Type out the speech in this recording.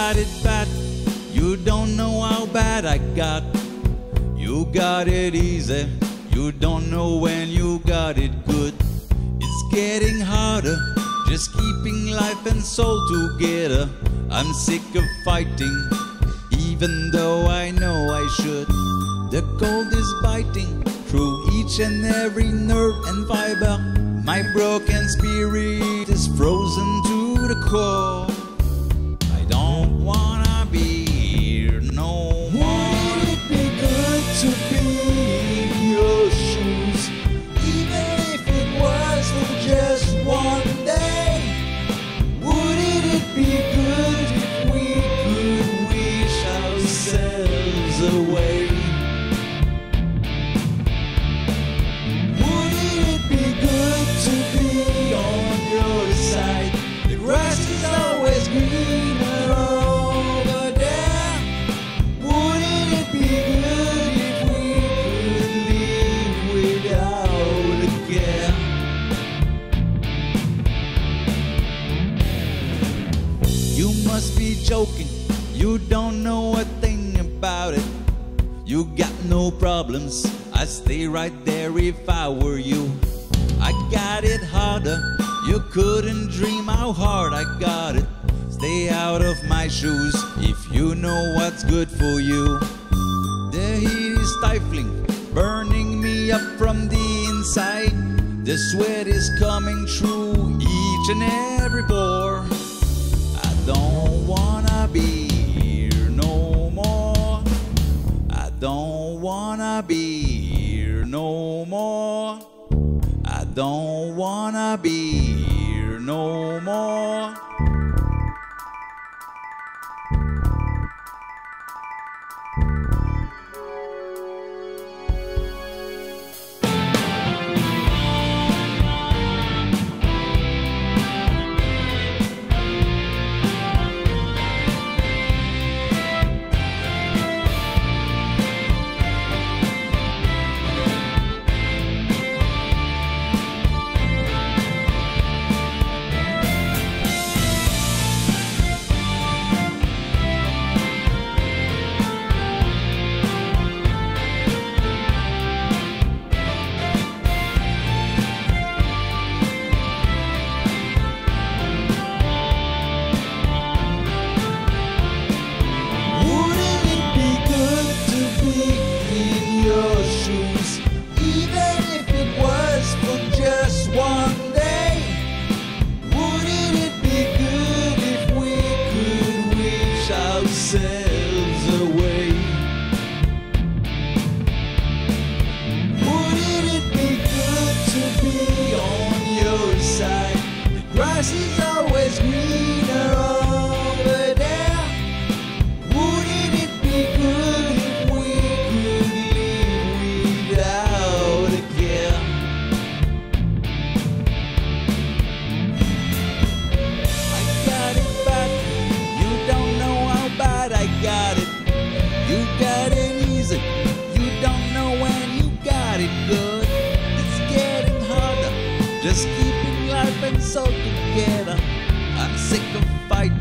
got it bad, you don't know how bad I got. You got it easy, you don't know when you got it good. It's getting harder, just keeping life and soul together. I'm sick of fighting, even though I know I should. The cold is biting through each and every nerve and fiber. My broken spirit is frozen to the core. I don't wanna be here no more. Would it be good to be in your shoes, even if it was for just one day? Wouldn't it be good if we could wish ourselves away? Wouldn't it be good to be on your side? The grass is always greener over there. Wouldn't it be good if we could live without a care? You must be joking, you don't know a thing about it. You got no problems, I'd stay right there if I were you. I got it harder, you couldn't dream how hard I got it. Stay out of my shoes if you know what's good for you. The heat is stifling, burning me up from the inside. The sweat is coming through each and every pore. I don't wanna be here no more. I don't wanna be here no more. I don't wanna be here no more. Ourselves away. Wouldn't it be good to be on your side? The grass is always greener over there. Wouldn't it be good if we could live without a care? I got it bad, you don't know how bad I got it. You got it easy, you don't know when you got it good. It's getting harder, just keeping life and soul together. I'm sick of fighting,